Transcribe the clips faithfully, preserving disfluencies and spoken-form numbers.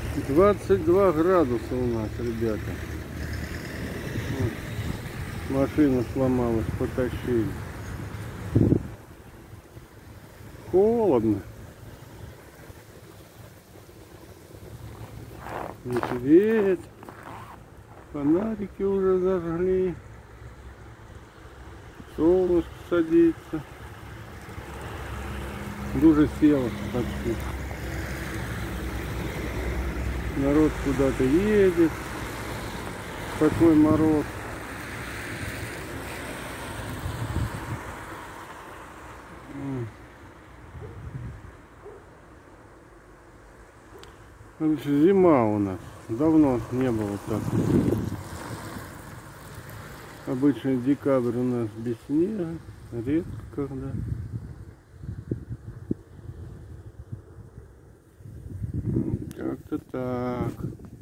двадцать два градуса у нас, ребята. Вот. Машина сломалась, потащили. Холодно. Ветер. Фонарики уже зажгли. Солнышко садится. Дуже село почти. Народ куда-то едет. Такой мороз. Короче, зима у нас. Давно не было так. Обычно декабрь у нас без снега. Редко когда. Как-то так.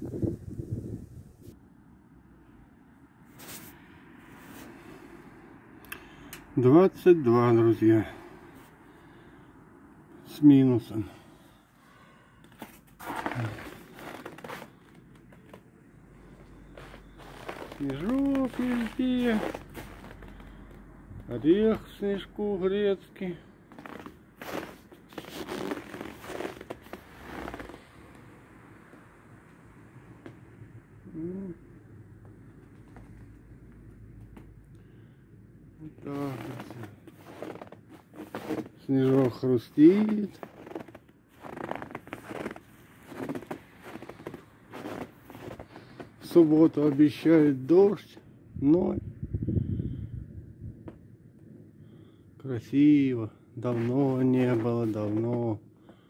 двадцать два, друзья. С минусом. Снежок везде. Орех в снежку грецкий. Вот так. Снежок хрустит. В субботу обещают дождь, но красиво. Давно не было, давно.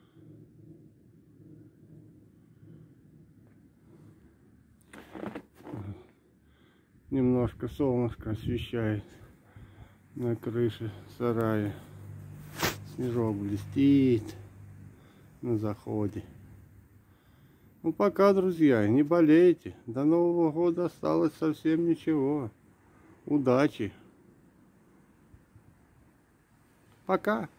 Немножко солнышко освещает на крыше сарая. Снежок блестит на заходе. Ну пока, друзья, не болейте. До Нового года осталось совсем ничего. Удачи. Пока.